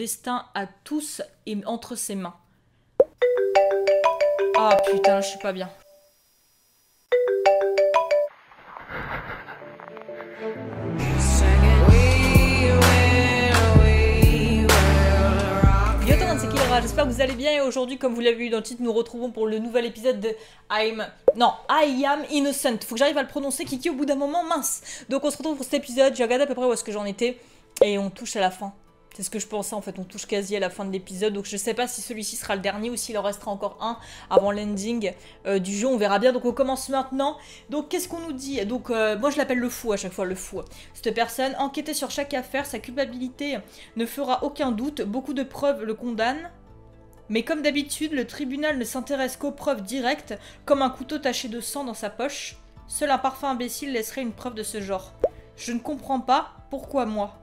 destin à tous est entre ses mains. Ah putain, je suis pas bien. J'espère que vous allez bien et aujourd'hui, comme vous l'avez vu dans le titre, nous retrouvons pour le nouvel épisode de I Am Innocent. Faut que j'arrive à le prononcer, Kiki, au bout d'un moment, mince. Donc on se retrouve pour cet épisode, j'ai regardé à peu près où est-ce que j'en étais et on touche à la fin. C'est ce que je pensais en fait, on touche quasi à la fin de l'épisode, donc je sais pas si celui-ci sera le dernier ou s'il en restera encore un avant l'ending du jeu, on verra bien. Donc on commence maintenant. Donc qu'est-ce qu'on nous dit? Donc moi je l'appelle le fou à chaque fois, le fou. Cette personne, enquêter sur chaque affaire, sa culpabilité ne fera aucun doute, beaucoup de preuves le condamnent. Mais comme d'habitude, le tribunal ne s'intéresse qu'aux preuves directes, comme un couteau taché de sang dans sa poche. Seul un parfait imbécile laisserait une preuve de ce genre. Je ne comprends pas, pourquoi moi?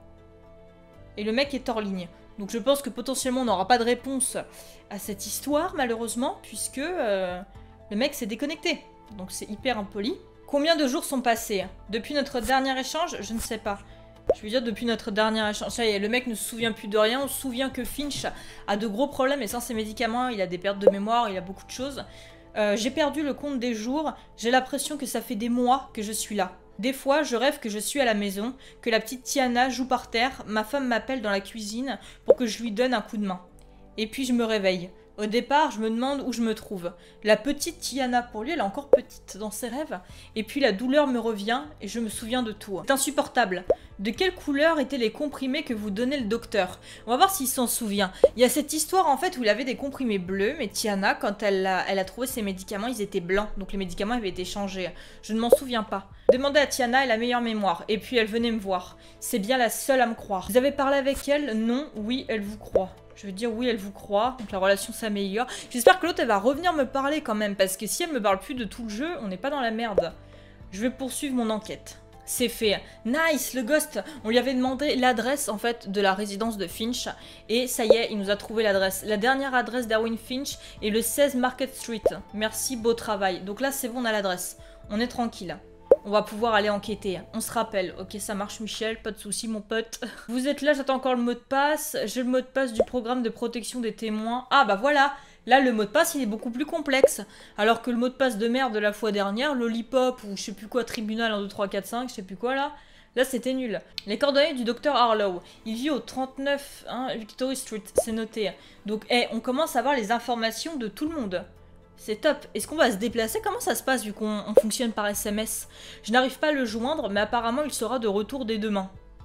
Et le mec est hors ligne. Donc je pense que potentiellement on n'aura pas de réponse à cette histoire, malheureusement, puisque le mec s'est déconnecté. Donc c'est hyper impoli. Combien de jours sont passés depuis notre dernier échange? Je ne sais pas. Je veux dire, depuis notre dernier échange, ça y est, le mec ne se souvient plus de rien. On se souvient que Finch a de gros problèmes et sans ses médicaments, il a des pertes de mémoire, il a beaucoup de choses. J'ai perdu le compte des jours. J'ai l'impression que ça fait des mois que je suis là. Des fois, je rêve que je suis à la maison, que la petite Tiana joue par terre, ma femme m'appelle dans la cuisine pour que je lui donne un coup de main. Et puis je me réveille. Au départ, je me demande où je me trouve. La petite Tiana, pour lui, elle est encore petite dans ses rêves. Et puis la douleur me revient et je me souviens de tout. C'est insupportable. De quelle couleur étaient les comprimés que vous donnait le docteur? On va voir s'il s'en souvient. Il y a cette histoire en fait où il avait des comprimés bleus, mais Tiana, quand elle a trouvé ses médicaments, ils étaient blancs. Donc les médicaments avaient été changés. Je ne m'en souviens pas. Demandez à Tiana, elle a meilleure mémoire. Et puis elle venait me voir. C'est bien la seule à me croire. Vous avez parlé avec elle? Non, oui, elle vous croit. Je veux dire, oui, elle vous croit, donc la relation s'améliore. J'espère que l'autre, elle va revenir me parler quand même, parce que si elle me parle plus de tout le jeu, on n'est pas dans la merde. Je vais poursuivre mon enquête. C'est fait. Nice, le ghost. On lui avait demandé l'adresse, en fait, de la résidence de Finch, et ça y est, il nous a trouvé l'adresse. La dernière adresse d'Erwin Finch est le 16 Market Street. Merci, beau travail. Donc là, c'est bon, on a l'adresse. On est tranquille. On va pouvoir aller enquêter. On se rappelle. Ok, ça marche, Michel. Pas de soucis, mon pote. Vous êtes là, j'attends encore le mot de passe. J'ai le mot de passe du programme de protection des témoins. Ah, bah voilà. Là, le mot de passe, il est beaucoup plus complexe. Alors que le mot de passe de merde de la fois dernière, Lollipop ou je sais plus quoi, tribunal 1, 2, 3, 4, 5, je sais plus quoi là. Là, c'était nul. Les coordonnées du docteur Harlow. Il vit au 39 Victory Street. C'est noté. Donc, on commence à avoir les informations de tout le monde. C'est top. Est-ce qu'on va se déplacer? Comment ça se passe vu qu'on fonctionne par SMS? Je n'arrive pas à le joindre, mais apparemment il sera de retour dès demain.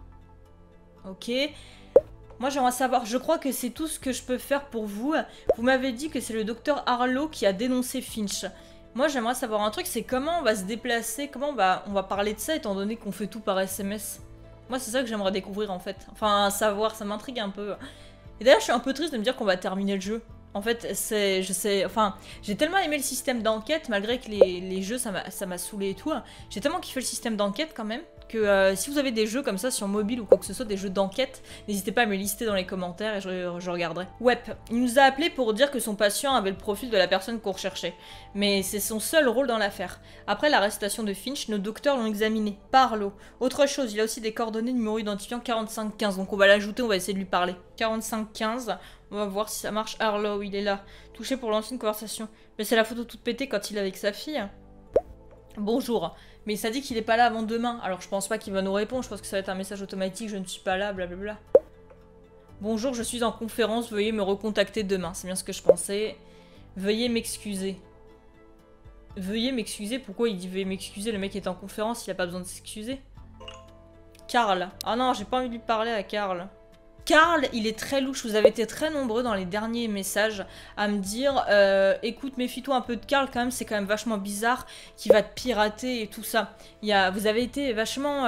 Ok. Moi j'aimerais savoir, je crois que c'est tout ce que je peux faire pour vous. Vous m'avez dit que c'est le docteur Harlow qui a dénoncé Finch. Moi j'aimerais savoir un truc, c'est comment on va se déplacer, comment on va parler de ça étant donné qu'on fait tout par SMS. Moi c'est ça que j'aimerais découvrir en fait. Enfin savoir, ça m'intrigue un peu. Et d'ailleurs je suis un peu triste de me dire qu'on va terminer le jeu. En fait, j'ai tellement aimé le système d'enquête, malgré que les jeux, ça m'a saoulé et tout. J'ai tellement kiffé le système d'enquête quand même, que si vous avez des jeux comme ça sur mobile ou quoi que ce soit, des jeux d'enquête, n'hésitez pas à me les lister dans les commentaires et je regarderai. Ouais, il nous a appelé pour dire que son patient avait le profil de la personne qu'on recherchait. Mais c'est son seul rôle dans l'affaire. Après l'arrestation de Finch, nos docteurs l'ont examiné, par Harlow. Autre chose, il a aussi des coordonnées numéro identifiant 4515, donc on va l'ajouter, on va essayer de lui parler. 4515... On va voir si ça marche. Harlow, il est là. Touché pour lancer une conversation. Mais c'est la photo toute pétée quand il est avec sa fille. Bonjour. Mais ça dit qu'il est pas là avant demain. Alors je pense pas qu'il va nous répondre. Je pense que ça va être un message automatique. Je ne suis pas là, blablabla. Bonjour, je suis en conférence. Veuillez me recontacter demain. C'est bien ce que je pensais. Veuillez m'excuser. Veuillez m'excuser. Pourquoi il dit veuillez m'excuser? Le mec est en conférence. Il a pas besoin de s'excuser. Karl. Ah non, j'ai pas envie de lui parler à Karl. Karl, il est très louche. Vous avez été très nombreux dans les derniers messages à me dire écoute, méfie-toi un peu de Karl quand même, c'est quand même vachement bizarre qu'il va te pirater et tout ça. Vous avez été vachement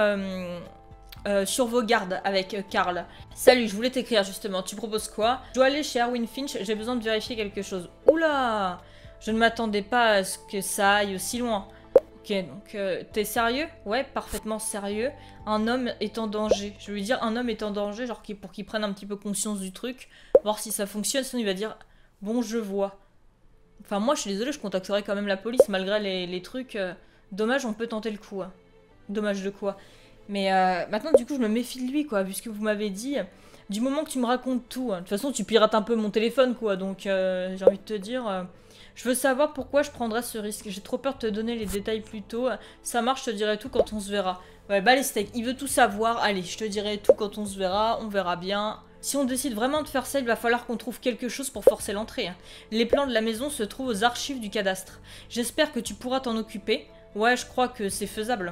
sur vos gardes avec Karl. Salut, je voulais t'écrire justement. Tu proposes quoi? Je dois aller chez Erwin Finch, j'ai besoin de vérifier quelque chose. Oula! Je ne m'attendais pas à ce que ça aille aussi loin. Ok, donc t'es sérieux? Ouais, parfaitement sérieux. Un homme est en danger. Je vais lui dire un homme est en danger, genre pour qu'il prenne un petit peu conscience du truc, voir si ça fonctionne, sinon il va dire bon, je vois. Enfin, moi je suis désolée, je contacterai quand même la police malgré les trucs. Dommage, on peut tenter le coup. Hein. Dommage de quoi? Mais maintenant, du coup, je me méfie de lui, quoi, vu ce que vous m'avez dit. Du moment que tu me racontes tout, de toute façon tu pirates un peu mon téléphone quoi, donc j'ai envie de te dire... Je veux savoir pourquoi je prendrais ce risque. J'ai trop peur de te donner les détails plus tôt. Ça marche, je te dirai tout quand on se verra. Ouais, bah les steaks, il veut tout savoir. Allez, je te dirai tout quand on se verra. On verra bien. Si on décide vraiment de faire ça, il va falloir qu'on trouve quelque chose pour forcer l'entrée. Les plans de la maison se trouvent aux archives du cadastre. J'espère que tu pourras t'en occuper. Ouais, je crois que c'est faisable.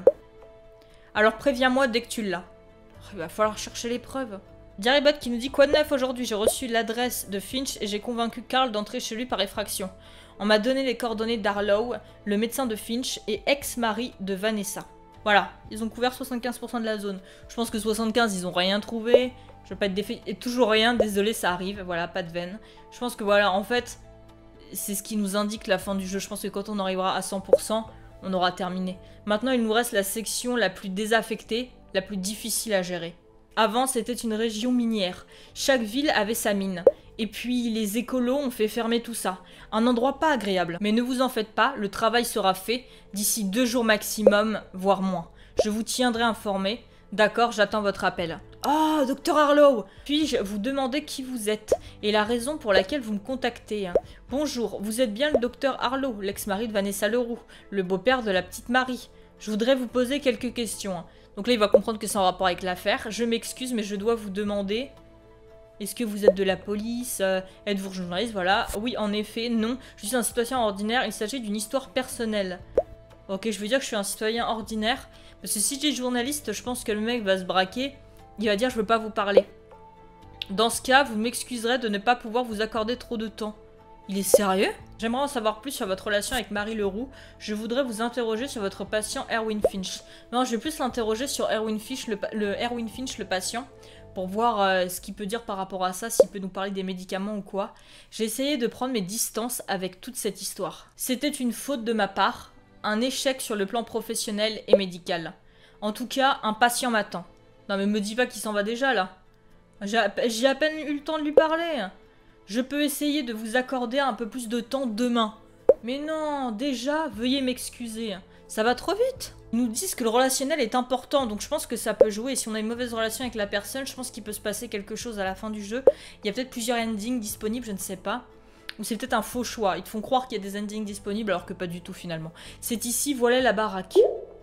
Alors préviens-moi dès que tu l'as. Il va falloir chercher les preuves. Diarybot qui nous dit quoi de neuf aujourd'hui. J'ai reçu l'adresse de Finch et j'ai convaincu Carl d'entrer chez lui par effraction. On m'a donné les coordonnées d'Harlow, le médecin de Finch et ex-mari de Vanessa. Voilà, ils ont couvert 75% de la zone. Je pense que 75, ils ont rien trouvé. Je veux pas être défait. Et toujours rien, désolé, ça arrive. Voilà, pas de veine. Je pense que voilà, en fait, c'est ce qui nous indique la fin du jeu. Je pense que quand on arrivera à 100%, on aura terminé. Maintenant, il nous reste la section la plus désaffectée, la plus difficile à gérer. Avant, c'était une région minière. Chaque ville avait sa mine. Et puis, les écolos ont fait fermer tout ça. Un endroit pas agréable. Mais ne vous en faites pas, le travail sera fait d'ici 2 jours maximum, voire moins. Je vous tiendrai informé. D'accord, j'attends votre appel. Oh, Docteur Harlow! Puis-je vous demander qui vous êtes et la raison pour laquelle vous me contactez? Bonjour, vous êtes bien le Docteur Harlow, l'ex-mari de Vanessa Leroux, le beau-père de la petite Marie. Je voudrais vous poser quelques questions. Donc là, il va comprendre que c'est en rapport avec l'affaire. Je m'excuse, mais je dois vous demander... Est-ce que vous êtes de la police? Êtes-vous journaliste? Voilà. Oui, en effet, non. Je suis un citoyen ordinaire. Il s'agit d'une histoire personnelle. Ok, je veux dire que je suis un citoyen ordinaire. Parce que si j'ai journaliste, je pense que le mec va se braquer. Il va dire je veux pas vous parler. Dans ce cas, vous m'excuserez de ne pas pouvoir vous accorder trop de temps. Il est sérieux? J'aimerais en savoir plus sur votre relation avec Marie Leroux. Je voudrais vous interroger sur votre patient Erwin Finch. Non, je vais plus l'interroger sur Erwin Finch, Erwin Finch, le patient, pour voir ce qu'il peut dire par rapport à ça, s'il peut nous parler des médicaments ou quoi. J'ai essayé de prendre mes distances avec toute cette histoire. C'était une faute de ma part, un échec sur le plan professionnel et médical. En tout cas, un patient m'attend. Non mais me dis pas qu'il s'en va déjà là. J'ai à peine eu le temps de lui parler. Je peux essayer de vous accorder un peu plus de temps demain. Mais non, déjà, veuillez m'excuser. Ça va trop vite. Ils nous disent que le relationnel est important, donc je pense que ça peut jouer. Et si on a une mauvaise relation avec la personne, je pense qu'il peut se passer quelque chose à la fin du jeu. Il y a peut-être plusieurs endings disponibles, je ne sais pas. Ou c'est peut-être un faux choix. Ils te font croire qu'il y a des endings disponibles alors que pas du tout finalement. C'est ici, voilà la baraque.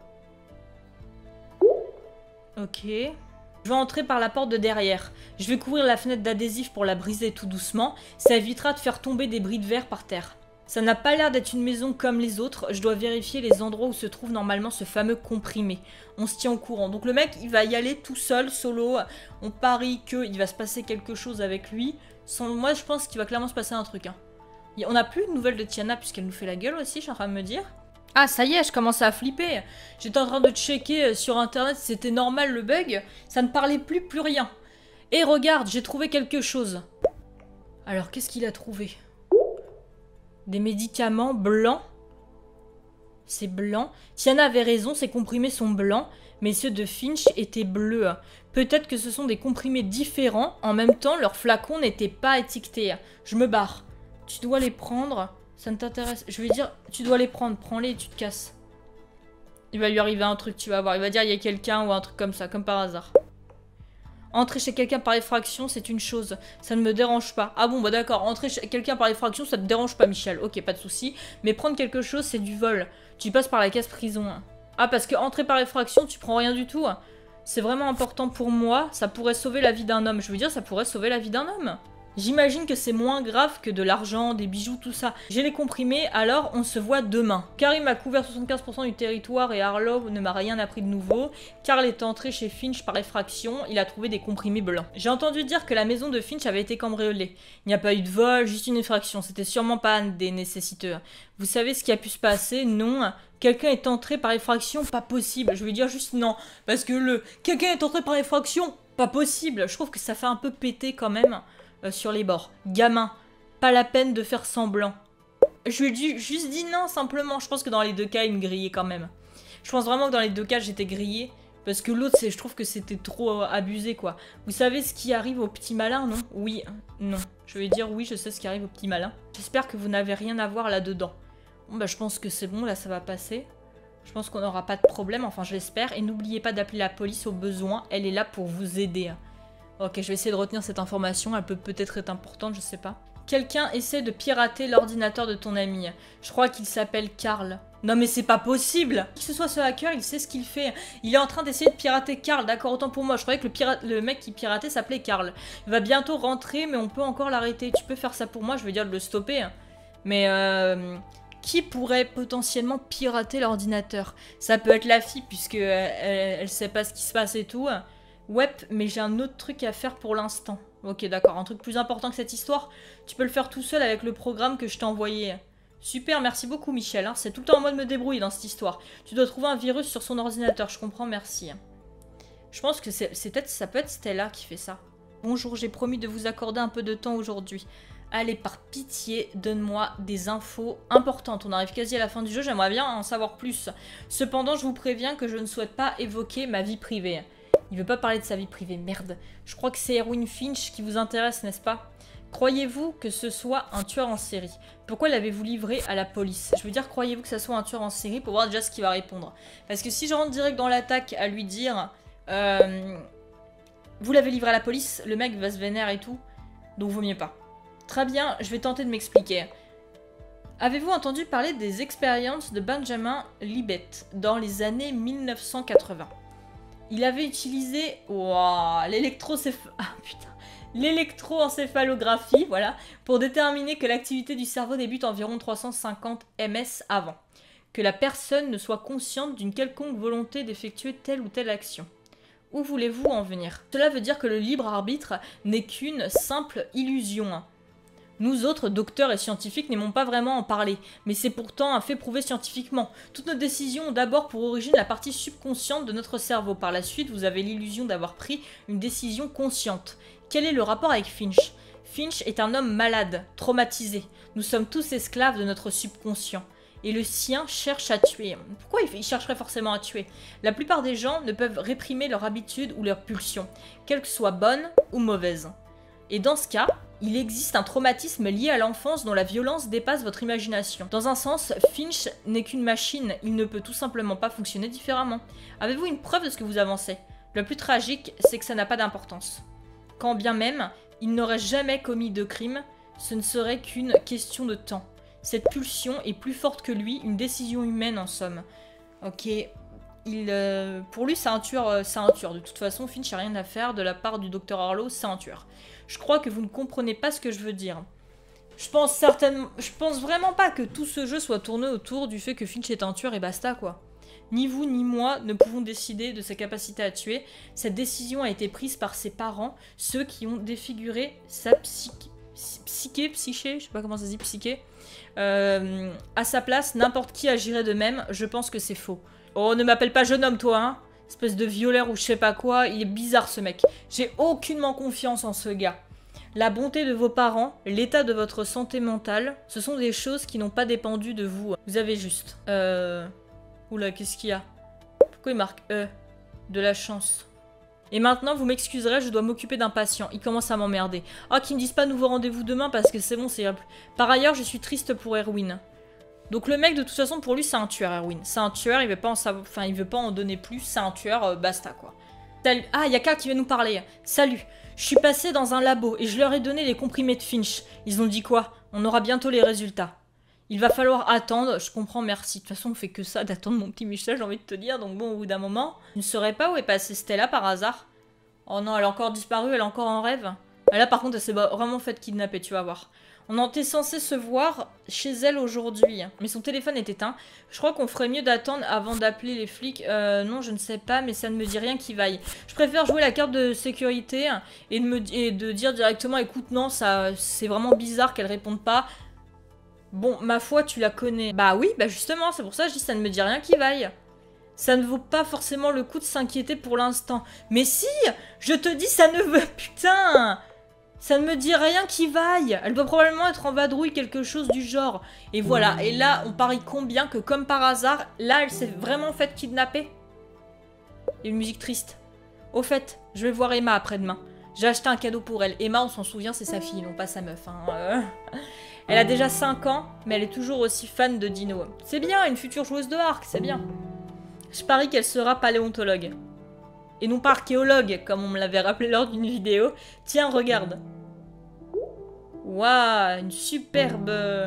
Ok. Je vais entrer par la porte de derrière. Je vais couvrir la fenêtre d'adhésif pour la briser tout doucement. Ça évitera de faire tomber des bris de verre par terre. Ça n'a pas l'air d'être une maison comme les autres. Je dois vérifier les endroits où se trouve normalement ce fameux comprimé. On se tient au courant. Donc le mec, il va y aller tout seul, solo. On parie qu'il va se passer quelque chose avec lui. Moi, je pense qu'il va clairement se passer un truc. On n'a plus de nouvelles de Tiana puisqu'elle nous fait la gueule aussi, je suis en train de me dire. Ah, ça y est, je commençais à flipper. J'étais en train de checker sur internet si c'était normal le bug. Ça ne parlait plus rien. Et regarde, j'ai trouvé quelque chose. Alors, qu'est-ce qu'il a trouvé? Des médicaments blancs. C'est blanc. Tiana avait raison, ces comprimés sont blancs. Mais ceux de Finch étaient bleus. Peut-être que ce sont des comprimés différents. En même temps, leurs flacons n'étaient pas étiquetés. Je me barre. Tu dois les prendre... Ça ne t'intéresse. Je vais dire, tu dois les prendre, prends-les et tu te casses. Il va lui arriver un truc, tu vas voir. Il va dire, il y a quelqu'un ou un truc comme ça, comme par hasard. Entrer chez quelqu'un par effraction, c'est une chose. Ça ne me dérange pas. Ah bon, bah d'accord. Entrer chez quelqu'un par effraction, ça te dérange pas, Michel. Ok, pas de souci. Mais prendre quelque chose, c'est du vol. Tu passes par la case prison. Ah, parce que entrer par effraction, tu prends rien du tout. C'est vraiment important pour moi. Ça pourrait sauver la vie d'un homme. Je veux dire, ça pourrait sauver la vie d'un homme. J'imagine que c'est moins grave que de l'argent, des bijoux, tout ça. J'ai les comprimés, alors on se voit demain. Karim a couvert 75% du territoire et Harlow ne m'a rien appris de nouveau. Karl est entré chez Finch par effraction, il a trouvé des comprimés blancs. J'ai entendu dire que la maison de Finch avait été cambriolée. Il n'y a pas eu de vol, juste une effraction. C'était sûrement pas des nécessiteux. Vous savez ce qui a pu se passer? Non. Quelqu'un est entré par effraction? Pas possible. Je vais dire juste non. Parce que quelqu'un est entré par effraction? Pas possible. Je trouve que ça fait un peu péter quand même. Sur les bords. Gamin, pas la peine de faire semblant. Je lui ai juste dit non, simplement. Je pense que dans les deux cas, il me grillait quand même. Je pense vraiment que dans les deux cas, j'étais grillée. Parce que l'autre, je trouve que c'était trop abusé, quoi. Vous savez ce qui arrive au petit malin, non? Oui, non. Je vais dire oui, je sais ce qui arrive au petit malin. J'espère que vous n'avez rien à voir là-dedans. Bon, bah, je pense que c'est bon, là, ça va passer. Je pense qu'on n'aura pas de problème, enfin, je l'espère. Et n'oubliez pas d'appeler la police au besoin. Elle est là pour vous aider. Ok, je vais essayer de retenir cette information, elle peut peut-être être importante, je sais pas. Quelqu'un essaie de pirater l'ordinateur de ton ami. Je crois qu'il s'appelle Karl. Non mais c'est pas possible! Qui que ce soit ce hacker, il sait ce qu'il fait. Il est en train d'essayer de pirater Karl, d'accord, autant pour moi. Je croyais que le mec qui piratait s'appelait Karl. Il va bientôt rentrer, mais on peut encore l'arrêter. Tu peux faire ça pour moi, je veux dire de le stopper. Mais qui pourrait potentiellement pirater l'ordinateur? Ça peut être la fille, puisque elle sait pas ce qui se passe et tout. Ouais, mais j'ai un autre truc à faire pour l'instant. Ok, d'accord, un truc plus important que cette histoire. Tu peux le faire tout seul avec le programme que je t'ai envoyé. Super, merci beaucoup Michel, hein. C'est tout le temps en mode me débrouiller dans cette histoire. Tu dois trouver un virus sur son ordinateur, je comprends, merci. Je pense que ça peut être Stella qui fait ça. Bonjour, j'ai promis de vous accorder un peu de temps aujourd'hui. Allez, par pitié, donne-moi des infos importantes. On arrive quasi à la fin du jeu, j'aimerais bien en savoir plus. Cependant, je vous préviens que je ne souhaite pas évoquer ma vie privée. Il veut pas parler de sa vie privée, merde. Je crois que c'est Erwin Finch qui vous intéresse, n'est-ce pas? Croyez-vous que ce soit un tueur en série? Pourquoi l'avez-vous livré à la police? Je veux dire, croyez-vous que ce soit un tueur en série pour voir déjà ce qu'il va répondre? Parce que si je rentre direct dans l'attaque à lui dire vous l'avez livré à la police, le mec va se vénérer et tout. Donc vaut mieux pas. Très bien, je vais tenter de m'expliquer. Avez-vous entendu parler des expériences de Benjamin Libet dans les années 1980? Il avait utilisé l'électroencéphalographie, voilà, pour déterminer que l'activité du cerveau débute environ 350 ms avant, que la personne ne soit consciente d'une quelconque volonté d'effectuer telle ou telle action. Où voulez-vous en venir? Cela veut dire que le libre arbitre n'est qu'une simple illusion. Nous autres, docteurs et scientifiques, n'aimons pas vraiment en parler, mais c'est pourtant un fait prouvé scientifiquement. Toutes nos décisions ont d'abord pour origine la partie subconsciente de notre cerveau. Par la suite, vous avez l'illusion d'avoir pris une décision consciente. Quel est le rapport avec Finch? Finch est un homme malade, traumatisé. Nous sommes tous esclaves de notre subconscient. Et le sien cherche à tuer. Pourquoi il chercherait forcément à tuer? La plupart des gens ne peuvent réprimer leur habitude ou leur pulsion, qu'elles soient bonnes ou mauvaises. Et dans ce cas, il existe un traumatisme lié à l'enfance dont la violence dépasse votre imagination. Dans un sens, Finch n'est qu'une machine, il ne peut tout simplement pas fonctionner différemment. Avez-vous une preuve de ce que vous avancez? Le plus tragique, c'est que ça n'a pas d'importance. Quand bien même, il n'aurait jamais commis de crime, ce ne serait qu'une question de temps. Cette pulsion est plus forte que lui, une décision humaine en somme. Ok, pour lui c'est un tueur, De toute façon, Finch n'a rien à faire de la part du docteur Harlow, c'est un tueur. Je crois que vous ne comprenez pas ce que je veux dire. Je pense vraiment pas que tout ce jeu soit tourné autour du fait que Finch est un tueur et basta quoi. Ni vous ni moi ne pouvons décider de sa capacité à tuer. Cette décision a été prise par ses parents, ceux qui ont défiguré sa psyché, je sais pas comment ça se dit, psyché. À sa place, n'importe qui agirait de même, je pense que c'est faux. Oh, ne m'appelle pas jeune homme toi, hein. Espèce de violeur ou je sais pas quoi, il est bizarre ce mec. J'ai aucunement confiance en ce gars. La bonté de vos parents, l'état de votre santé mentale, ce sont des choses qui n'ont pas dépendu de vous. Vous avez juste... Oula, qu'est-ce qu'il y a? Pourquoi il marque E? De la chance. Et maintenant, vous m'excuserez, je dois m'occuper d'un patient. Il commence à m'emmerder. Ah, qu'ils me disent pas nouveau rendez-vous demain parce que c'est bon, c'est... Par ailleurs, je suis triste pour Erwin. Donc le mec, de toute façon, pour lui, c'est un tueur, Erwin. C'est un tueur, il veut pas en savoir... Enfin, il veut pas en donner plus. C'est un tueur, basta, quoi. Salut. Ah, il y a quelqu'un qui vient nous parler. Salut. Je suis passé dans un labo et je leur ai donné les comprimés de Finch. Ils ont dit quoi? On aura bientôt les résultats. Il va falloir attendre. Je comprends, merci. De toute façon, on fait que ça, d'attendre mon petit Michel, j'ai envie de te dire. Donc bon, au bout d'un moment... Je ne saurais pas où est passée Stella, par hasard. Oh non, elle a encore disparu, elle est encore en rêve. Là, par contre, elle s'est vraiment faite kidnapper, tu vas voir. On était censé se voir chez elle aujourd'hui, mais son téléphone est éteint. Je crois qu'on ferait mieux d'attendre avant d'appeler les flics. Non, je ne sais pas, mais ça ne me dit rien qui vaille. Je préfère jouer la carte de sécurité et de dire directement, écoute, non, c'est vraiment bizarre qu'elle réponde pas. Bon, ma foi, tu la connais. Bah oui, bah justement, c'est pour ça que je dis ça ne me dit rien qui vaille. Ça ne vaut pas forcément le coup de s'inquiéter pour l'instant. Mais si, je te dis, ça ne veut... Putain, ça ne me dit rien qui vaille. Elle doit probablement être en vadrouille, quelque chose du genre. Et voilà, et là, on parie combien que comme par hasard, là, elle s'est vraiment faite kidnapper. Il y a une musique triste. Au fait, je vais voir Emma après-demain. J'ai acheté un cadeau pour elle. Emma, on s'en souvient, c'est sa fille, non pas sa meuf. Hein. Elle a déjà 5 ans, mais elle est toujours aussi fan de Dino. C'est bien, une future joueuse de Ark, c'est bien. Je parie qu'elle sera paléontologue. et non pas archéologue, comme on me l'avait rappelé lors d'une vidéo. Tiens, regarde. Waouh, une superbe...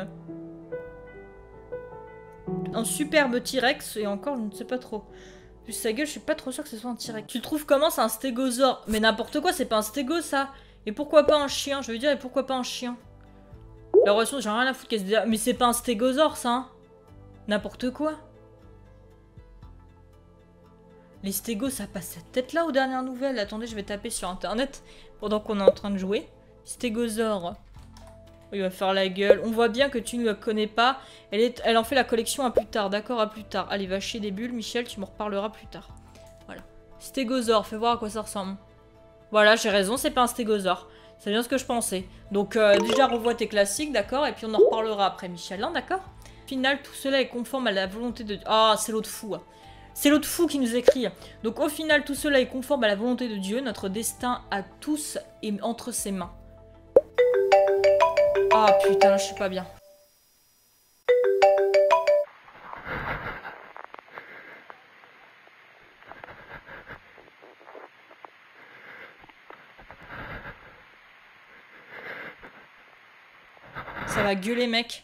Un superbe T-Rex, et encore, je ne sais pas trop. Vu sa gueule, je suis pas trop sûre que ce soit un T-Rex. Tu le trouves comment? C'est un stégosaure. Mais n'importe quoi, c'est pas un stégo, ça. Et pourquoi pas un chien? Je veux dire, et pourquoi pas un chien? La relation, j'ai rien à foutre qu'elle se dise... Mais c'est pas un stégosaure, ça, hein. N'importe quoi. Les stégos, ça passe cette tête-là aux dernières nouvelles. Attendez, je vais taper sur internet pendant qu'on est en train de jouer. Stégosaure. Il va faire la gueule. On voit bien que tu ne la connais pas. Elle en fait la collection à plus tard. D'accord, à plus tard. Allez, va chier des bulles, Michel, tu m'en reparleras plus tard. Voilà. Stégosaure, fais voir à quoi ça ressemble. Voilà, j'ai raison, c'est pas un stégosaure. C'est bien ce que je pensais. Donc, déjà, revois tes classiques, d'accord? Et puis on en reparlera après, Michel, hein, d'accord? Au final, tout cela est conforme à la volonté de... Ah, c'est l'autre fou. Hein. C'est l'autre fou qui nous écrit. Donc, au final, tout cela est conforme à la volonté de Dieu. Notre destin à tous est entre ses mains. Ah, putain, je suis pas bien. Ça va gueuler, mec.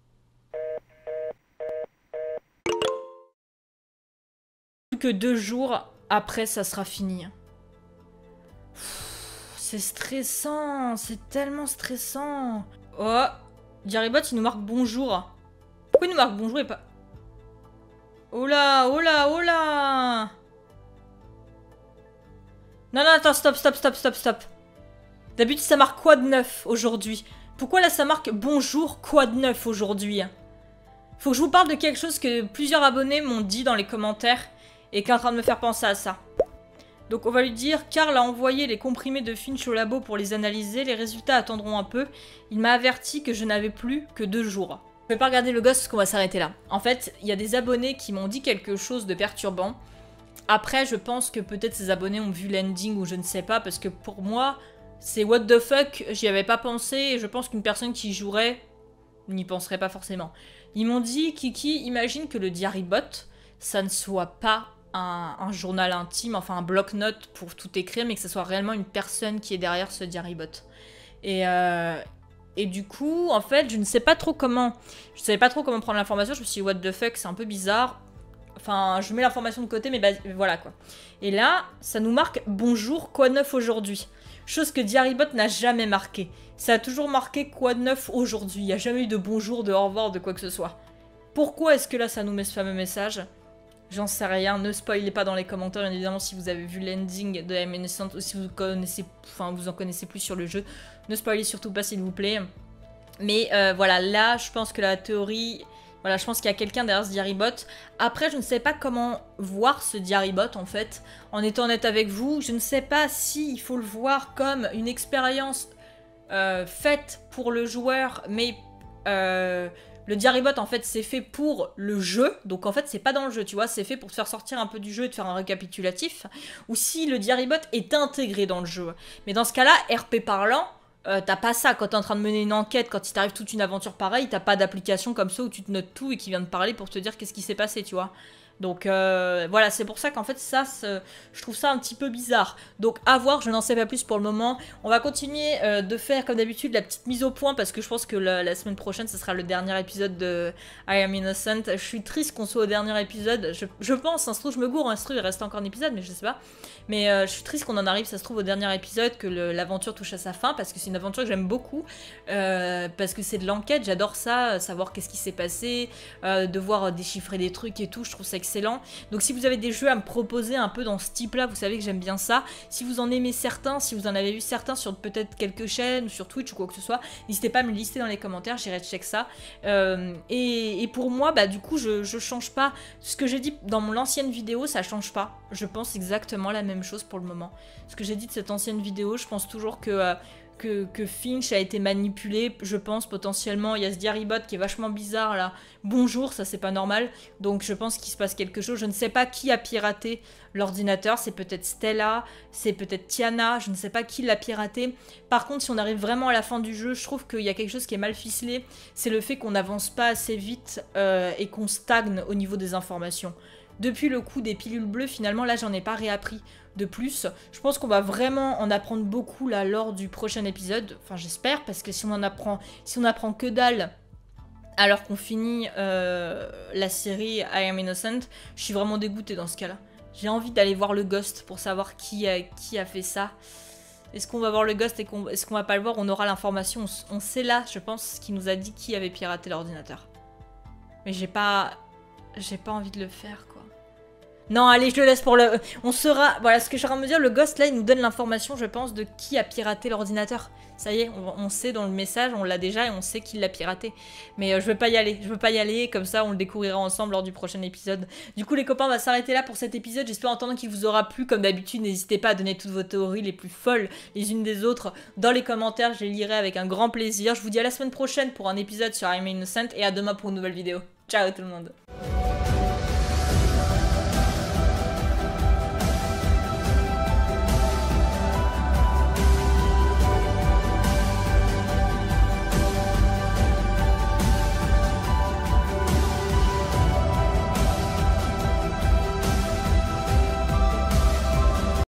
Plus que 2 jours après, ça sera fini. C'est stressant, c'est tellement stressant. Oh, Diarrhébot, il nous marque bonjour. Pourquoi il nous marque bonjour et pas... Oh là, oh là, oh là. Non, non, attends, stop, stop, stop, stop, stop. D'habitude, ça marque quoi de neuf aujourd'hui? Pourquoi là, ça marque bonjour, quoi de neuf aujourd'hui? Faut que je vous parle de quelque chose que plusieurs abonnés m'ont dit dans les commentaires et qui est en train de me faire penser à ça. Donc on va lui dire, Karl a envoyé les comprimés de Finch au labo pour les analyser, les résultats attendront un peu. Il m'a averti que je n'avais plus que 2 jours. Je vais pas regarder le gosse parce qu'on va s'arrêter là. En fait, il y a des abonnés qui m'ont dit quelque chose de perturbant. Après, je pense que peut-être ces abonnés ont vu l'ending ou je ne sais pas, parce que pour moi, c'est what the fuck, j'y avais pas pensé, et je pense qu'une personne qui jouerait n'y penserait pas forcément. Ils m'ont dit, Kiki, imagine que le Diarrhébot, ça ne soit pas un journal intime, enfin un bloc-notes pour tout écrire, mais que ce soit réellement une personne qui est derrière ce Diarrhébot. Et du coup, en fait, je ne sais pas trop comment... Je savais pas trop comment prendre l'information, je me suis dit, what the fuck, c'est un peu bizarre. Enfin, je mets l'information de côté, mais bah, voilà quoi. Et là, ça nous marque « Bonjour, quoi de neuf aujourd'hui ?» Chose que Diarrhébot n'a jamais marqué. Ça a toujours marqué « Quoi de neuf aujourd'hui ?» Il n'y a jamais eu de « bonjour », de « au revoir », de quoi que ce soit. Pourquoi est-ce que là, ça nous met ce fameux message? J'en sais rien, ne spoilez pas dans les commentaires, bien évidemment, si vous avez vu l'ending de I'm Innocent ou si vous connaissez, enfin, vous en connaissez plus sur le jeu. Ne spoilez surtout pas, s'il vous plaît. Mais voilà, là, je pense que la théorie... Voilà, je pense qu'il y a quelqu'un derrière ce Diarrhébot. Après, je ne sais pas comment voir ce Diarrhébot, en fait. En étant honnête avec vous, je ne sais pas s'il faut le voir comme une expérience faite pour le joueur, mais... le Diarrhébot, en fait, c'est fait pour le jeu. Donc, en fait, c'est pas dans le jeu, tu vois. C'est fait pour te faire sortir un peu du jeu et te faire un récapitulatif. Ou si le Diarrhébot est intégré dans le jeu. Mais dans ce cas-là, RP parlant, t'as pas ça. Quand t'es en train de mener une enquête, quand il t'arrive toute une aventure pareille, t'as pas d'application comme ça où tu te notes tout et qui vient de parler pour te dire qu'est-ce qui s'est passé, tu vois. Donc voilà, c'est pour ça qu'en fait ça, je trouve ça un petit peu bizarre. Donc à voir, je n'en sais pas plus pour le moment. On va continuer de faire comme d'habitude la petite mise au point parce que je pense que la semaine prochaine ce sera le dernier épisode de I Am Innocent. Je suis triste qu'on soit au dernier épisode, je pense, ça se trouve je me gourre, ça se trouve il reste encore un épisode mais je sais pas. Mais je suis triste qu'on en arrive, ça se trouve au dernier épisode, que l'aventure touche à sa fin parce que c'est une aventure que j'aime beaucoup. Parce que c'est de l'enquête, j'adore ça, savoir qu'est-ce qui s'est passé, devoir déchiffrer des trucs et tout, je trouve ça excellent. Donc si vous avez des jeux à me proposer un peu dans ce type-là, vous savez que j'aime bien ça. Si vous en aimez certains, si vous en avez vu certains sur peut-être quelques chaînes ou sur Twitch ou quoi que ce soit, n'hésitez pas à me le lister dans les commentaires, j'irai check ça. Et pour moi, bah du coup, je change pas. Ce que j'ai dit dans mon ancienne vidéo, ça change pas. Je pense exactement la même chose pour le moment. Ce que j'ai dit de cette ancienne vidéo, je pense toujours que Finch a été manipulé, je pense potentiellement. Il y a ce Diarrhébot qui est vachement bizarre là. Bonjour, ça c'est pas normal. Donc je pense qu'il se passe quelque chose. Je ne sais pas qui a piraté l'ordinateur. C'est peut-être Stella, c'est peut-être Tiana. Je ne sais pas qui l'a piraté. Par contre, si on arrive vraiment à la fin du jeu, je trouve qu'il y a quelque chose qui est mal ficelé. C'est le fait qu'on n'avance pas assez vite et qu'on stagne au niveau des informations. depuis le coup des pilules bleues, finalement, là, j'en ai pas réappris de plus. Je pense qu'on va vraiment en apprendre beaucoup là lors du prochain épisode. Enfin, j'espère, parce que si on apprend que dalle alors qu'on finit la série I Am Innocent, je suis vraiment dégoûtée dans ce cas-là. J'ai envie d'aller voir le Ghost pour savoir qui a fait ça. Est-ce qu'on va voir le Ghost et est-ce qu'on va pas le voir? On aura l'information. On sait là, je pense, qui nous a dit qui avait piraté l'ordinateur. Mais j'ai pas envie de le faire, quoi. Non, allez, je le laisse pour le... On sera... Voilà, ce que je suis en train de me dire, le Ghost, là, il nous donne l'information, je pense, de qui a piraté l'ordinateur. Ça y est, on sait dans le message, on l'a déjà, et on sait qui l'a piraté. Mais je veux pas y aller. Je veux pas y aller, comme ça, on le découvrira ensemble lors du prochain épisode. Du coup, les copains, on va s'arrêter là pour cet épisode. J'espère en attendant qu'il vous aura plu. Comme d'habitude, n'hésitez pas à donner toutes vos théories les plus folles, les unes des autres, dans les commentaires. Je les lirai avec un grand plaisir. Je vous dis à la semaine prochaine pour un épisode sur I Am Innocent, et à demain pour une nouvelle vidéo. Ciao tout le monde.